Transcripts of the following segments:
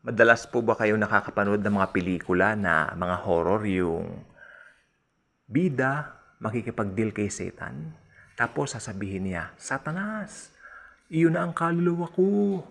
Madalas po ba kayo nakakapanood ng mga pelikula na mga horror, yung bida makikipag-deal kay Satan? Tapos sasabihin niya, Satanas, iyon na ang kaluluwa ko.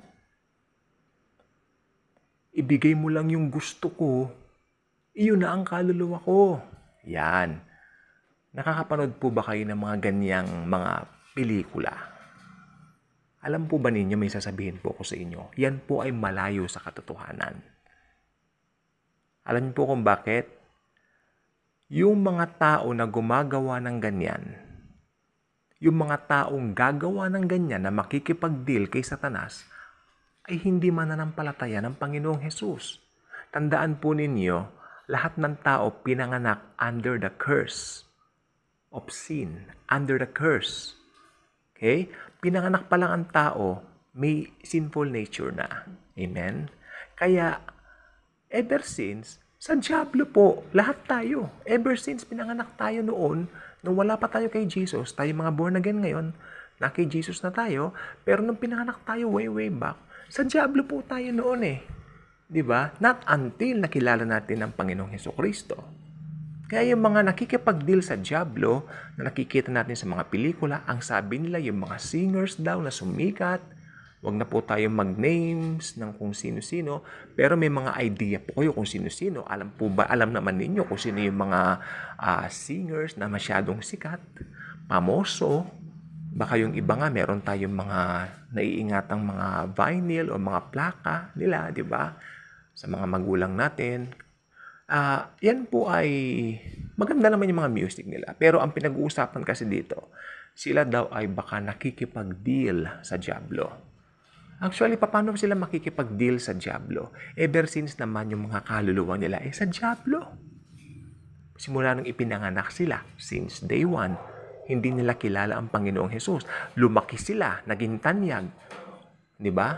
Ibigay mo lang yung gusto ko. Iyon na ang kaluluwa ko. Yan. Nakakapanood po ba kayo ng mga ganyang mga pelikula? Alam po ba ninyo, may sasabihin po ako sa inyo, yan po ay malayo sa katotohanan. Alam niyo po kung bakit? Yung mga tao na gumagawa ng ganyan, yung mga taong gagawa ng ganyan na makikipag-deal kay Satanas, ay hindi mananampalataya ng Panginoong Hesus. Tandaan po ninyo, lahat ng tao pinanganak under the curse of sin, under the curse. Okay? Pinanganak pa lang ang tao, may sinful nature na. Amen? Kaya, ever since, sa Diablo po, lahat tayo. Ever since pinanganak tayo noon, nung wala pa tayo kay Jesus, tayo mga born again ngayon, na kay Jesus na tayo, pero nung pinanganak tayo way back, sa Diablo po tayo noon eh. 'Di ba? Not until nakilala natin ang Panginoong Hesukristo. Kaya yung mga nakikipag-deal sa Diablo na nakikita natin sa mga pelikula, ang sabi nila yung mga singers daw na sumikat, wag na po tayong mag-names ng kung sino-sino, pero may mga idea po kayo kung sino-sino. Alam naman ninyo kung sino yung mga singers na masyadong sikat, pamoso. Baka yung iba nga, meron tayong mga naiingatang mga vinyl o mga plaka nila, di ba? Sa mga magulang natin. Yan po ay maganda naman yung mga music nila. Pero ang pinag-uusapan kasi dito, sila daw ay baka nakikipag-deal sa Diablo. Actually, paano sila makikipag-deal sa Diablo? Ever since naman yung mga kaluluwa nila ay sa Diablo. Simula nung ipinanganak sila, since day one, hindi nila kilala ang Panginoong Hesus. Lumaki sila, naging tanyag. Di ba?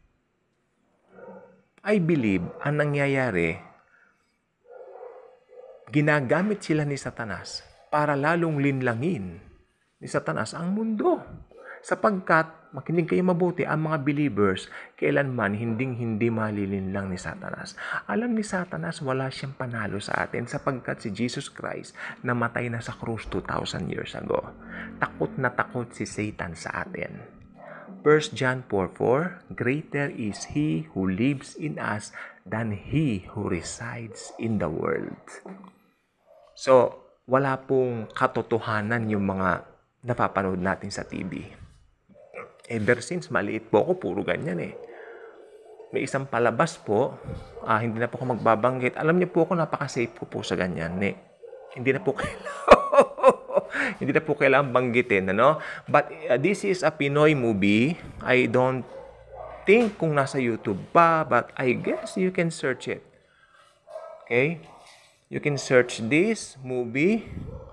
I believe, ang nangyayari, ginagamit sila ni Satanas para lalong linlangin ni Satanas ang mundo. Sapagkat, makinig kayo mabuti, ang mga believers, kailanman hinding-hindi malilinlang ni Satanas. Alam ni Satanas, wala siyang panalo sa atin sapagkat si Jesus Christ namatay na sa krus 2,000 years ago. Takot na takot si Satan sa atin. 1 John 4:4, Greater is He who lives in us than He who resides in the world. So, wala pong katotohanan yung mga napapanood natin sa TV. Ever since maliit po ako, puro ganyan eh. May isang palabas po, hindi na po ako magbabanggit. Alam niyo po ako, napaka-safe ko po sa ganyan eh. Hindi na po hindi na po kailangan banggitin, ano? But this is a Pinoy movie. I don't think kung nasa YouTube pa, but I guess you can search it. Okay? You can search this movie.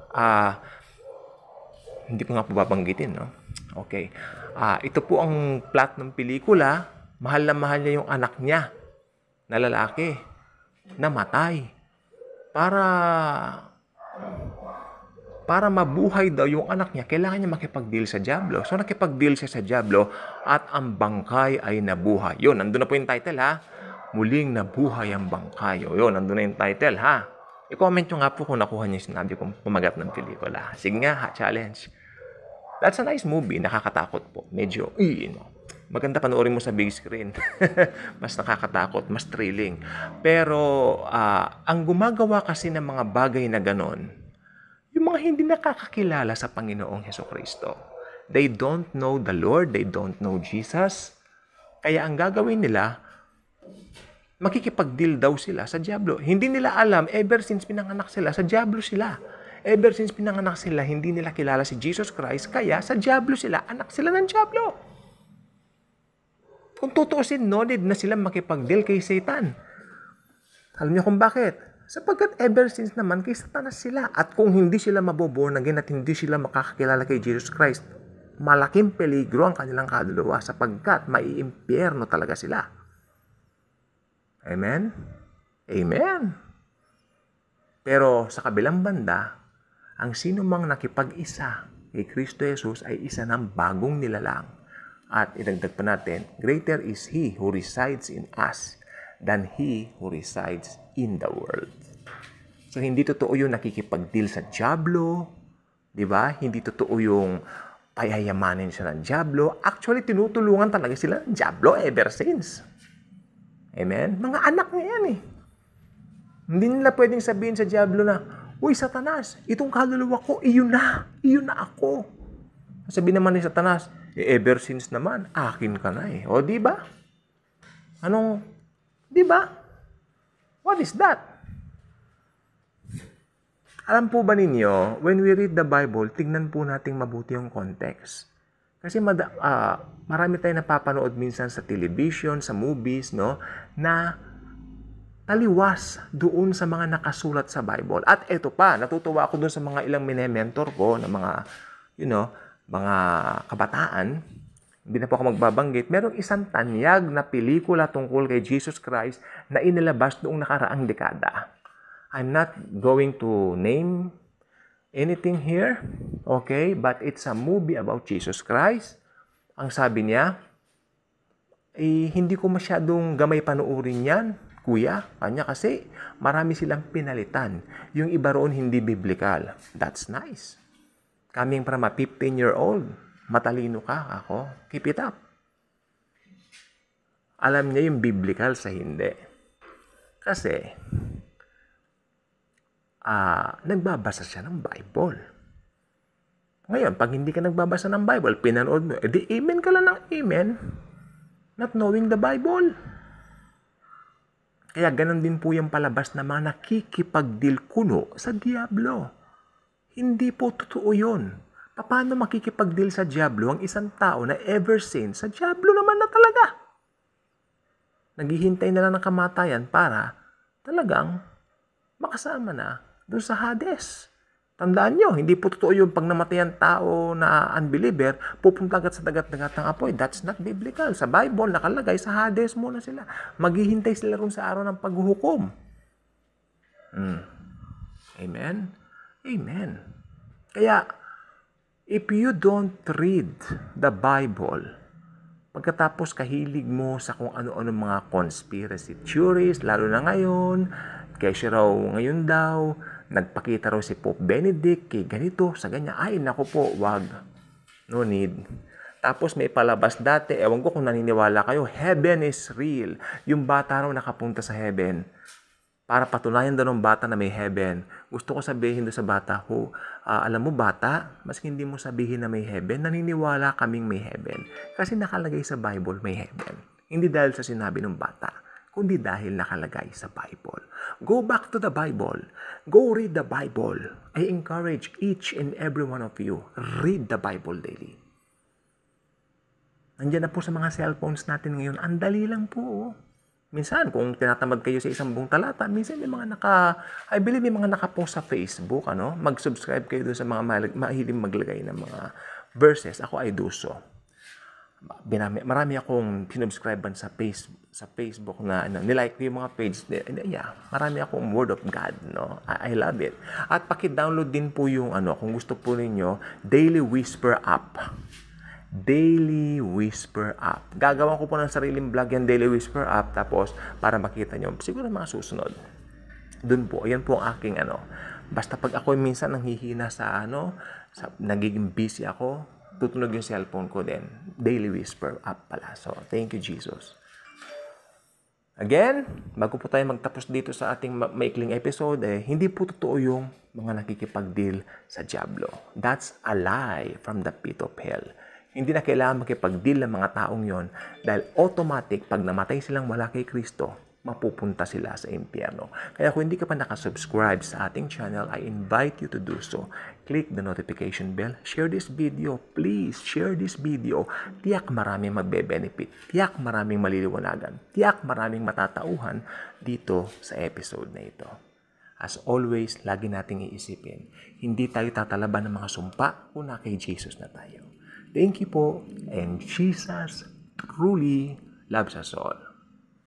Hindi ko nga po babanggitin, no? Okay. Ito po ang plot ng pelikula. Mahal na mahal niya yung anak niya na lalaki. Namatay. Para mabuhay daw yung anak niya, kailangan niya makipag-deal sa Diablo. So, nakipag-deal siya sa Diablo at ang bangkay ay nabuhay. Yun, nandun na po yung title, ha? Muling nabuhay ang bangkay. Yun, nandun na yung title, ha? I-comment nyo nga po kung nakuha niyo yung sinabi kong pumagat ng pelikula. Sige nga, ha? Challenge. That's a nice movie. Nakakatakot po. Medyo, maganda panoorin mo sa big screen. Mas nakakatakot, mas thrilling. Pero, ang gumagawa kasi ng mga bagay na ganon, yung mga hindi nakakakilala sa Panginoong Hesukristo. They don't know the Lord. They don't know Jesus. Kaya ang gagawin nila, makikipag-deal daw sila sa Diablo. Hindi nila alam, ever since pinanganak sila, sa Diablo sila. Ever since pinanganak sila, hindi nila kilala si Jesus Christ, kaya sa Diablo sila, anak sila ng Diablo. Kung tutuusin, no need na sila makipag-deal kay Satan. Alam niyo kung bakit? Sapagkat ever since naman kay Satanas sila. At kung hindi sila maboborn again at hindi sila makakakilala kay Jesus Christ, malaking peligro ang kanilang kaluluwa sapagkat maiimpyerno talaga sila. Amen? Amen. Pero sa kabilang banda, ang sino mang nakipag-isa kay Kristo Jesus ay isa ng bagong nilalang. At idagdag pa natin, greater is He who resides in us than he who resides in the world. So, hindi totoo yung nakikipag-deal sa dyablo, di ba? Hindi totoo yung payayamanin siya ng dyablo. Actually, tinutulungan talaga sila ng dyablo ever since. Amen? Mga anak niya yan eh. Hindi nila pwedeng sabihin sa dyablo na, uy, Satanas, itong kaluluwa ko, iyon na ako. Sabihin naman ni Satanas, ever since naman, akin ka na eh. O, di ba? Di ba? What is that? Alam po ba ninyo, when we read the Bible, tignan po nating mabuti yung context. Kasi marami tayong napapanood minsan sa television, sa movies, no, na taliwas doon sa mga nakasulat sa Bible. At eto pa, natutuwa ako doon sa mga ilang minementor ko na mga, mga kabataan. Hindi na po ako magbabanggit. Merong isang tanyag na pelikula tungkol kay Jesus Christ na inilabas noong nakaraang dekada. I'm not going to name anything here, okay? But it's a movie about Jesus Christ. Ang sabi niya, hindi ko masyadong gamay panoorin yan, kuya. Kanya kasi marami silang pinalitan. Yung iba roon hindi biblical. That's nice. Coming from a 15-year-old, matalino ka ako. Keep it up. Alam niya yung biblical sa hindi. Kasi, nagbabasa siya ng Bible. Ngayon, pag hindi ka nagbabasa ng Bible, pinanood mo, edi amen ka lang ng amen, not knowing the Bible. Kaya ganun din po yung palabas na mga nakikipagdeal kuno sa diablo. Hindi po totoo yun. Paano makikipagdeal sa diablo ang isang tao na ever since sa diablo naman na talaga? Naghihintay na lang ng kamatayan para talagang makasama na doon sa Hades. Tandaan nyo, hindi po totoo yung pag namatay ang tao na unbeliever, pupunta agad sa dagat-dagat ng apoy. That's not biblical. Sa Bible, nakalagay sa Hades muna sila. Maghihintay sila rin sa araw ng paghuhukom. Amen? Amen. Kaya, if you don't read the Bible, pagkatapos kahilig mo sa kung ano-ano mga conspiracy theories, lalo na ngayon, kasi raw ngayon daw, nagpakita raw si Pope Benedict kay ganito, sa ganyan. Ay, naku po, wag. No need. Tapos may palabas dati, ewan ko kung naniniwala kayo, heaven is real. Yung bata raw nakapunta sa heaven. Para patunayan daw ng bata na may heaven. Gusto ko sabihin doon sa bata, alam mo bata, maski hindi mo sabihin na may heaven, naniniwala kaming may heaven. Kasi nakalagay sa Bible may heaven. Hindi dahil sa sinabi ng bata, kundi dahil nakalagay sa Bible. Go back to the Bible. Go read the Bible. I encourage each and every one of you, read the Bible daily. Nandiyan na po sa mga cellphones natin ngayon, ang dali lang po. Minsan, kung tinatamad kayo sa isang buong talata, minsan may mga I believe may mga nakapost sa Facebook, mag-subscribe kayo doon sa mga mahiling maglagay ng mga verses. Ako ay do so. Marami akong sinubscribean sa Facebook na nilike ko yung mga page. Marami akong Word of God, no? I love it. At paki-download din po yung kung gusto po ninyo, Daily Whisper app. Daily Whisper app. Gagawa ko po ng sariling vlog yan, Daily Whisper app, tapos para makita nyo, siguro mga susunod. Doon po, ayan po ang aking Basta pag ako minsan nanghihina sa nagiging busy ako, tutunog yung cellphone ko din. Daily Whisper app pala. So, thank you, Jesus. Again, bago po tayo magtapos dito sa ating maikling episode, hindi po totoo yung mga nakikipag-deal sa diablo. That's a lie from the pit of hell. Hindi na kailangan makipag-deal ng mga taong yon dahil automatic, pag namatay silang wala kay Kristo, mapupunta sila sa impyerno. Kaya kung hindi ka pa nakasubscribe sa ating channel, I invite you to do so. Click the notification bell. Share this video. Please, share this video. Tiyak maraming magbe-benefit. Tiyak maraming maliliwanagan. Tiyak maraming matatauhan dito sa episode na ito. As always, lagi nating iisipin, hindi tayo tatalaban ng mga sumpa kung na kay Jesus na tayo. Thank you po, and Jesus truly loves us all.